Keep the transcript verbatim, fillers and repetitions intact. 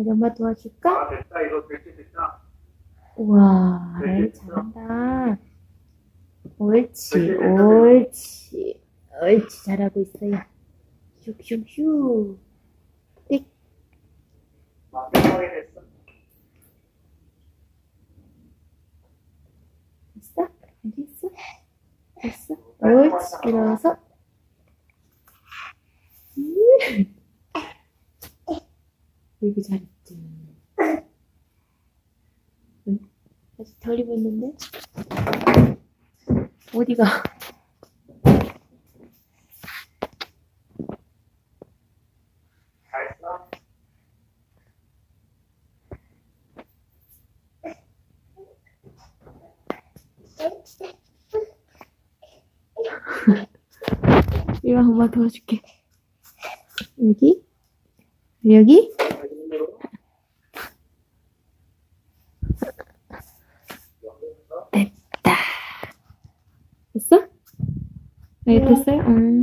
우리 엄마 도와줄까? 아, 됐다. 이거 될지 됐다. 우와, 라이 잘한다. 옳지, 옳지, 옳지, 잘하고 있어요. 슉슉슉. 띡. 완벽하게 됐어. 됐어? 알겠어? 됐어? 옳지, 일어서. 여기 잘했지. 응? 아직 덜 입었는데? 어디가? 잘했어. 이거 엄마 도와줄게. 여기? 여기? 됐다. 됐어? 네, 됐어요? 음.